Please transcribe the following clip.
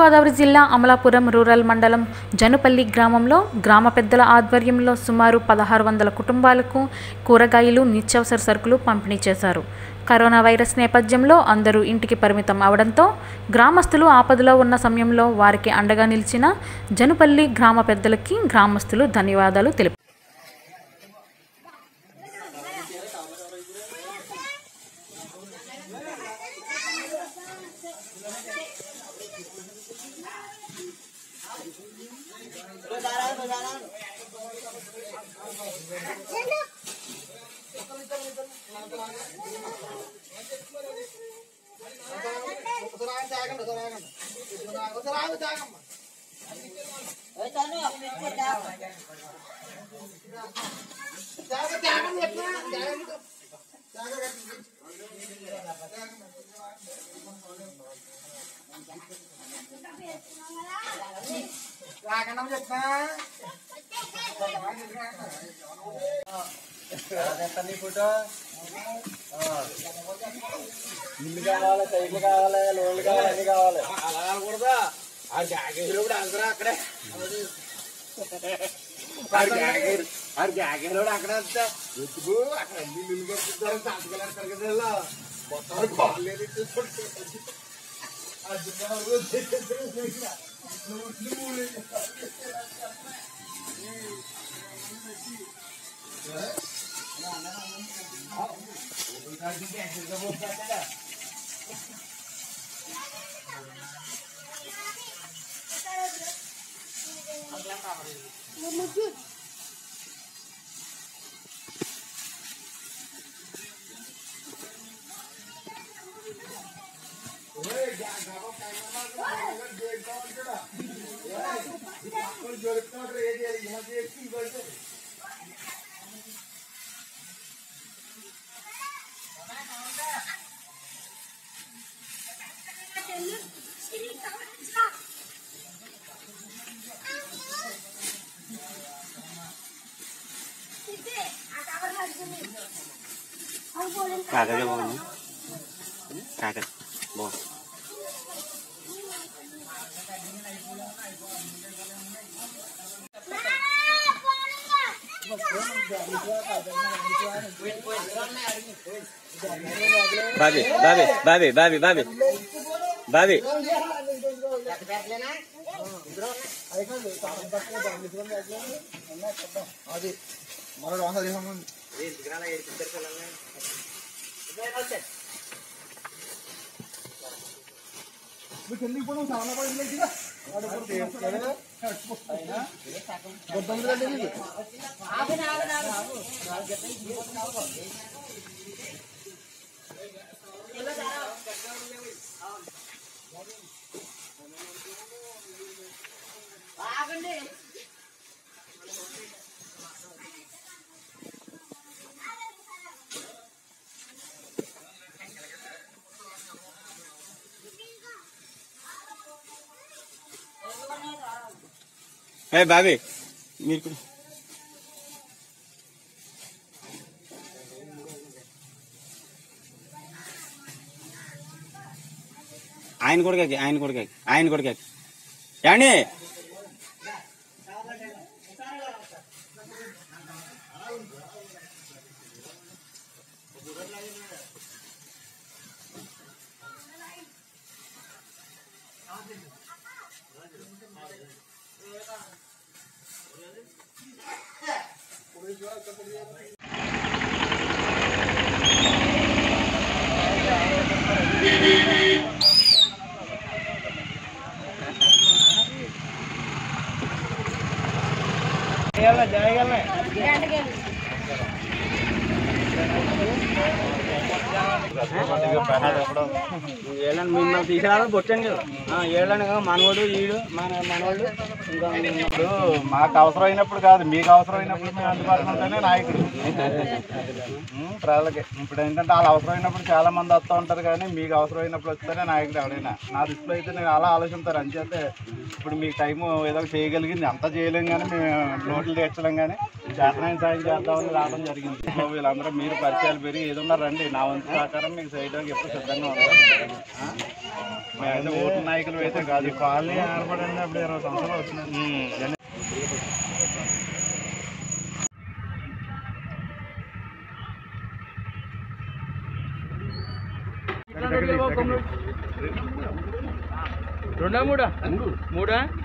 తూర్పుగోదావరి జిల్లా అమలాపురం రూరల్ మండలం జనుపల్లి గ్రామంలో గ్రామ పెద్దల ఆధ్వర్యంలో సుమారు 1600 కుటుంబాలకు కూరగాయలు, నిత్యావసర సరుకులు పంపిణీ చేశారు. కరోనా వైరస్ నేపథ్యంలో అందరూ ఇంటికి పరిమితం అవడంతో గ్రామస్తులు ఆపదలో ఉన్న సమయంలో వారికి అండగా నిలిచిన జనుపల్లి గ్రామ పెద్దలకి గ్రామస్తులు ధన్యవాదాలు తెలిపారు. ఇల్లు కావాలి, సైకిల్ కావాలి, లోన్లు కావాలి, అన్ని కావాలి. అలా అనకూడదా? ఆ జాకేజీలో కూడా అందరూ అక్కడే జాకేజీలో అక్కడ వస్తా ఎత్తుకు అక్కడ అన్ని ఇల్లు కట్టిస్తారు. సంతకాలు కదా మొత్తం కాలేదు. कागज बोल कागज बोल बाबी बाबी बाबी बाबी बाबी बाबी Hey Babi, mirku. Ain kodke. Yani. మిమ్మల్ని తీసుకురావాలి బొచ్చండి ఏళ్ళని మనవాడు ఈడు మనవాడు ఇంకా ఇప్పుడు మాకు అవసరం అయినప్పుడు కాదు, మీకు అవసరం అయినప్పుడు మేము అందుబాటులో ఉంటేనే నాయకుడు ప్రజలకి. ఇప్పుడు ఏంటంటే వాళ్ళు అవసరం అయినప్పుడు చాలా మంది వస్తూ ఉంటారు, కానీ మీకు అవసరం అయినప్పుడు వస్తేనే నాయకుడు ఎవడైనా. నా దృష్టిలో అయితే నేను అలా ఆలోచిస్తారు. అంచేతే ఇప్పుడు మీకు టైము ఏదో చేయగలిగింది, అంతా చేయలేం కానీ మేము నోట్లు తీర్చలేం, కానీ చేతనైన సాయం చేద్దామని రావడం జరిగింది. వీళ్ళందరూ మీరు పరిచయాలు పెరిగి ఏదన్నా రండి, నా వంతు సహకారం మీకు చేయడానికి ఎప్పుడు సిద్ధంగా ఉంటాం. మేమైతే ఓటు నాయకులు అయితే కాదు. కాలనీ ఏర్పడండి అప్పుడు 20 సంవత్సరాలు వచ్చినాయి. రెండా మూడా